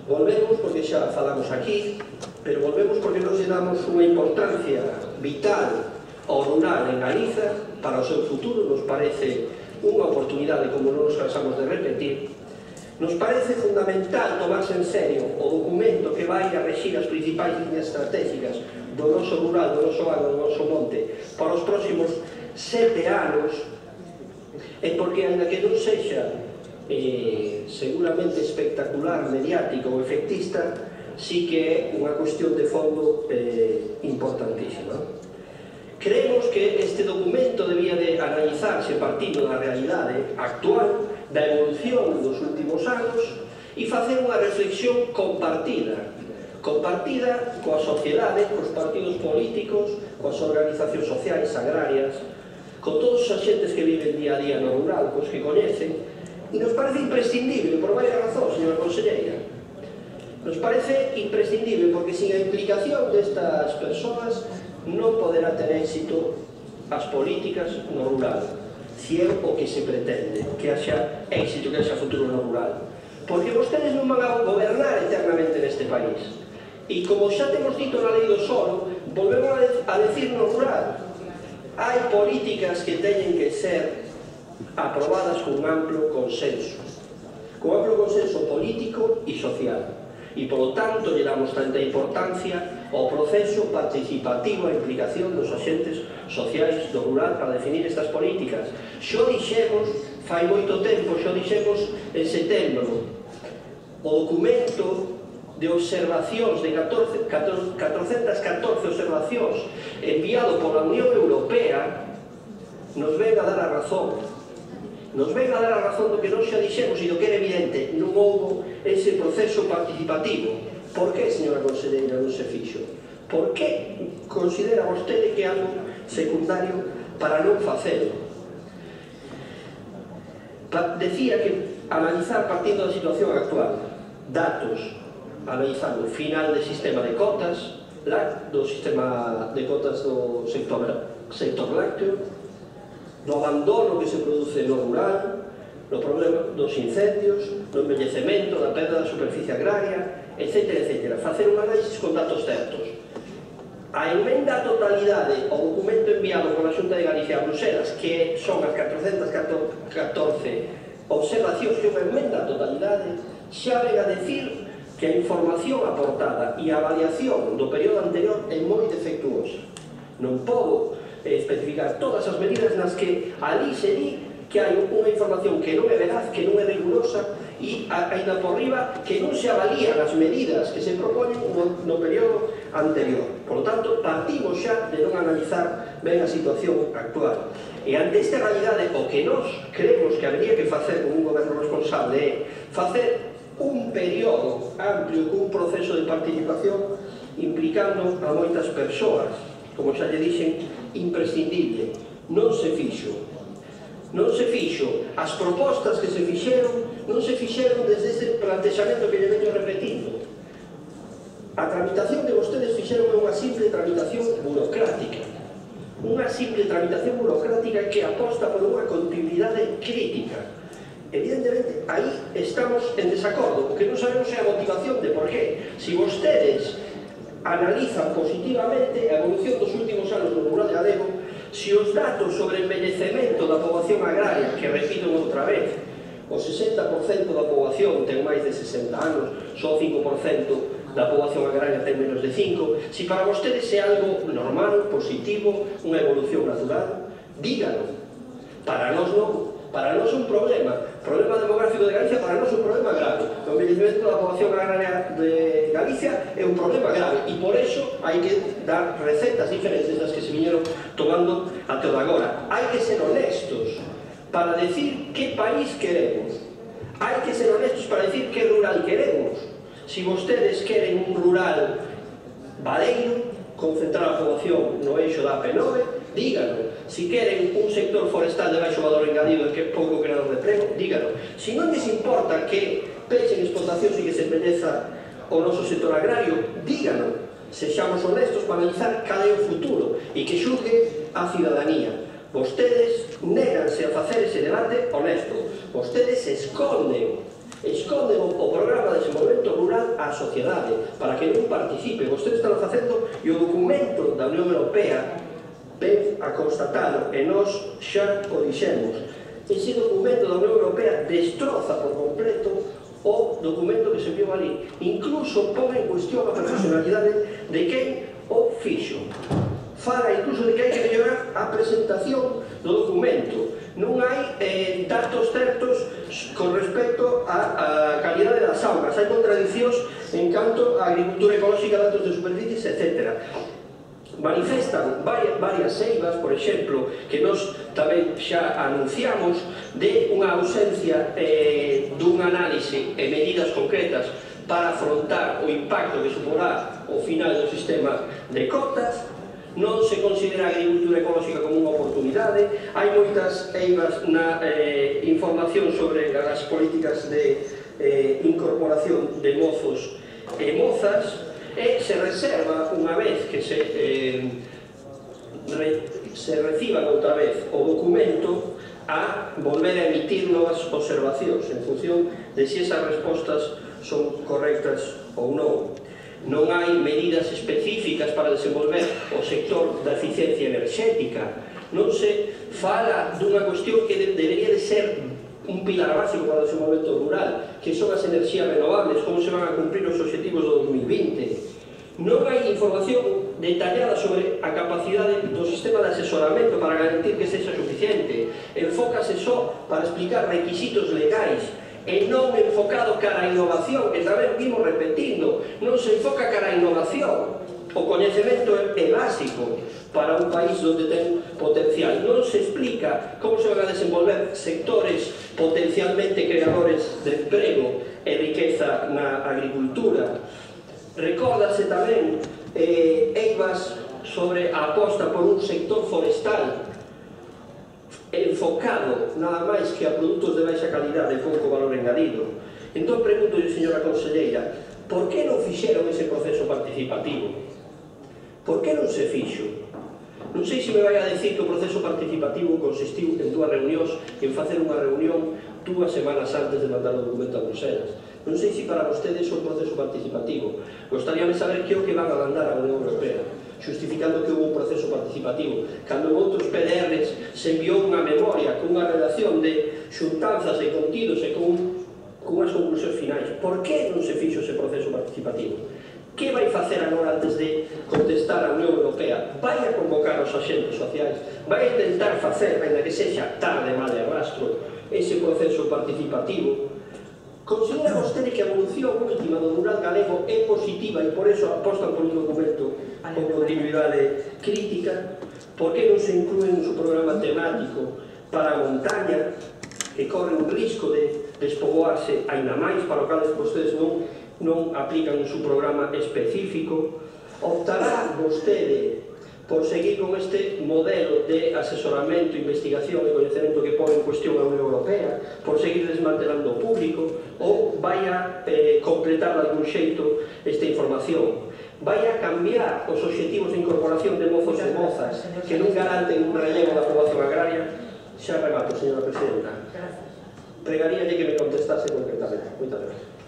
Volvemos porque xa falamos aquí, pero volvemos porque nos damos unha importancia vital ao rural en Galiza para o seu futuro. Nos parece unha oportunidade, como non nos cansamos de repetir. Nos parece fundamental tomarse en serio o documento que vai a rexir as principais líneas estratégicas do noso rural, do noso agro, do noso monte para os próximos 7 anos, e porque, ainda que non sexa seguramente espectacular, mediático ou efectista, sí que é unha cuestión de fondo importantísima. Creemos que este documento debía de analizarse partindo da realidade actual, da evolución dos últimos anos, e facer unha reflexión compartida coa sociedade, cos partidos políticos, coas organizacións sociais, agrarias, con todos os axentes que viven día a día no rural, cos que coñecen. E nos parece imprescindible, por varias razóns, señora conselleira. Nos parece imprescindible porque sin a implicación destas persoas non poderá ter éxito as políticas no rural, si é o que se pretende, que haxa éxito, que haxa futuro no rural. Porque vostedes non van a gobernar eternamente neste país. E como xa temos dito na lei do solo, volvemos a decir no rural, hai políticas que teñen que ser aprobadas con amplo consenso político e social, e polo tanto lle damos tanta importancia ao proceso participativo e implicación dos axentes sociais do rural para definir estas políticas. Xo dixemos fai moito tempo, xo dixemos en setembro, o documento de observacións de 414 observacións enviado pola Unión Europea nos ven a dar a razón. Nos ven a dar a razón do que non xa dixemos e do que era evidente, non houbo ese proceso participativo. Por que, señora conselleira, non se fixo? Por que considera vostede que é algo secundario para non facelo? Decía que analizar partindo da situación actual, datos, analizar o final do sistema de cotas, do sistema de cotas do sector lácteo, do abandono que se produce no rural, no problema dos incendios, no envellecemento, da perda da superficie agraria, etc. Facer un análisis con datos certos. A emenda a totalidade ao documento enviado pola Xunta de Galicia a Bruselas, que son as 414 observacións que unha emenda a totalidade, xa ven a decir que a información aportada e a avaliación do período anterior é moi defectuosa. Non podo especificar todas as medidas nas que ali se di que hai unha información que non é veraz, que non é rigurosa, e ainda por riba que non se avalían as medidas que se proponen no período anterior. Por lo tanto, partimos xa de non analizar ben a situación actual. E ante esta realidade, o que nós creemos que habría que facer con un goberno responsable é facer un período amplio cun proceso de participación implicando a moitas persoas, como xa lle dixen, imprescindible. Non se fixo. As propostas que se fixeron non se fixeron desde ese plantexamento que lle veño repetindo. A tramitación que vostedes fixeron é unha simple tramitación burocrática. Unha simple tramitación burocrática que aposta por unha continuidade crítica. Evidentemente, aí estamos en desacordo, porque non sabemos a motivación de por qué. Si vostedes analizan positivamente a evolución dos últimos anos do rural galego, se os datos sobre envellecemento da poboación agraria, que repito outra vez, o 60% da poboación ten máis de 60 anos, só 5% da poboación agraria ten menos de 5, se para vostedes é algo normal, positivo, unha evolución natural, dígalo. Para nós non. Para nós é un problema. O problema demográfico de Galicia para nós é un problema grave. O envellecemento da poboación agraria de Galicia é un problema grave e por eso hai que dar recetas diferentes das que se viñeron tomando até o de agora. Hai que ser honestos para decir que país queremos. Hai que ser honestos para decir que rural queremos. Si vostedes queren un rural baleiro, concentrar a poboación no eixo da AP9, dígalo. Si queren un sector forestal de baixo valor engadido e que é pouco creador de emprego, dígalo. Si non lles importa que pechen explotacións e que se embelleza o noso sector agrario, dígalo. Sexamos honestos para analizar cal é o futuro e que xulgue a cidadanía. Vostedes néganse a facer ese debate honesto. Vostedes esconden o programa de desenvolvemento rural á sociedade, para que non participe. Vostedes están facendo e o documento da Unión Europea ven a constatalo, e nós xa o dixemos. Ese documento da Unión Europea destroza por completo o documento que se enviou ali. Incluso pon en cuestión a profesionalidade de quen o fixo. Fala incluso de que hai que mellorar a presentación do documento. Non hai datos certos con respecto á calidade das augas. Hai contradiccións en canto á agricultura ecolóxica, datos de superficies, etc. Manifestan varias eivas, por exemplo, que nós tamén xa anunciamos, de unha ausencia dun análise e medidas concretas para afrontar o impacto que suporá o final do sistema de cotas. Non se considera a agricultura ecolóxica como unha oportunidade. Hai moitas eivas na información sobre as políticas de incorporación de mozos e mozas, e se reserva, unha vez que se reciban outra vez o documento, a volver a emitir novas observacións en función de se esas respostas son correctas ou non. Non hai medidas específicas para desenvolver o sector da eficiencia enerxética. Non se fala dunha cuestión que debería de ser un pilar básico para o desenvolvemento rural, que son as enerxías renovables, como se van a cumprir os obxectivos do 2020. Non hai información detallada sobre a capacidade do sistema de asesoramento para garantir que sexa suficiente. Enfócase só para explicar requisitos legais e non enfocado cara a innovación, que tamén vimos repetindo. Non se enfoca cara a innovación. O coñecemento é básico para un país onde ten potencial. Non se explica como se van a desenvolver sectores potencialmente creadores de emprego e riqueza na agricultura. Recórdase tamén eivas sobre a aposta por un sector forestal enfocado nada máis que a produtos de baixa calidade e pouco valor engadido. Entón pregunto, señora conselleira, por que non fixeron ese proceso participativo? Por que non se fixo? Non sei se me vai a decir que o proceso participativo consistiu en dúas reunións, en facer unha reunión 2 semanas antes de mandar o documento a Bruselas. Non sei se para vostedes é un proceso participativo. Gostaríame saber que é o que van a mandar a Unión Europea, justificando que houve un proceso participativo, cando en outros PDRs se enviou unha memoria con unha redacción de xuntanzas e contidos e con unhas conclusións finais. Por que non se fixo ese proceso participativo? Que vai facer agora antes de contestar a Unión Europea? Vai a convocar os axentes sociais? Vai a intentar facer, ainda que sexa tarde, mal de arrastro, ese proceso participativo? Considera vostede que a evolución última do rural galego é positiva e por eso apostan por un documento con continuidade crítica? Por que non se inclúe un programa temático para a montaña, que corre un risco de despoboarse aínda máis, para o cal vostedes non aplican un subprograma específico? Optará vostede por seguir con este modelo de asesoramento, investigación e coñecemento que pon en cuestión a Unión Europea, por seguir desmantelando o público, ou vai a completar de algún xeito esta información? Vai a cambiar os obxectivos de incorporación de mozos e mozas que non garanten un relevo da poboación agraria? Xa remato, señora presidenta. Pregaríalle que me contestase concretamente. Moitas gracias.